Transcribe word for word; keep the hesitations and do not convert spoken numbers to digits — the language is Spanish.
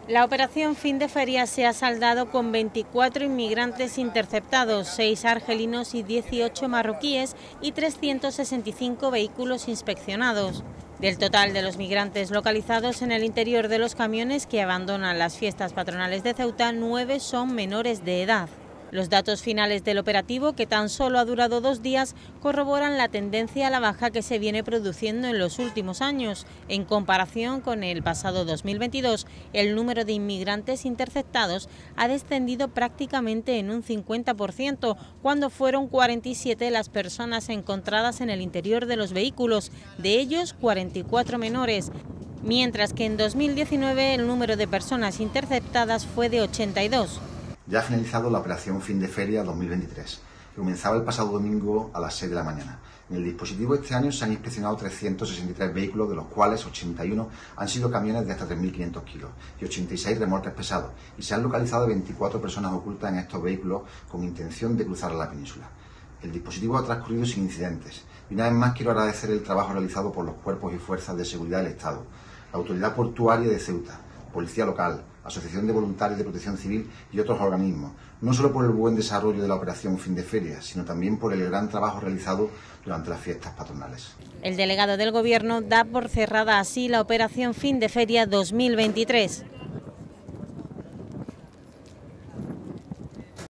La operación Fin de Feria se ha saldado con veinticuatro inmigrantes interceptados, seis argelinos y dieciocho marroquíes y trescientos sesenta y cinco vehículos inspeccionados. Del total de los migrantes localizados en el interior de los camiones que abandonan las fiestas patronales de Ceuta, nueve son menores de edad. Los datos finales del operativo, que tan solo ha durado dos días, corroboran la tendencia a la baja que se viene produciendo en los últimos años. En comparación con el pasado dos mil veintidós, el número de inmigrantes interceptados ha descendido prácticamente en un cincuenta por ciento, cuando fueron cuarenta y siete las personas encontradas en el interior de los vehículos, de ellos cuarenta y cuatro menores, mientras que en dos mil diecinueve el número de personas interceptadas fue de ochenta y dos. Ya ha finalizado la operación Fin de Feria dos mil veintitrés, que comenzaba el pasado domingo a las seis de la mañana. En el dispositivo este año se han inspeccionado trescientos sesenta y tres vehículos, de los cuales ochenta y uno han sido camiones de hasta tres mil quinientos kilos y ochenta y seis remolques pesados, y se han localizado veinticuatro personas ocultas en estos vehículos con intención de cruzar la península. El dispositivo ha transcurrido sin incidentes, y una vez más quiero agradecer el trabajo realizado por los cuerpos y fuerzas de seguridad del Estado, la Autoridad Portuaria de Ceuta, Policía Local, Asociación de Voluntarios de Protección Civil y otros organismos, no solo por el buen desarrollo de la operación Fin de Feria, sino también por el gran trabajo realizado durante las fiestas patronales. El delegado del Gobierno da por cerrada así la operación Fin de Feria dos mil veintitrés.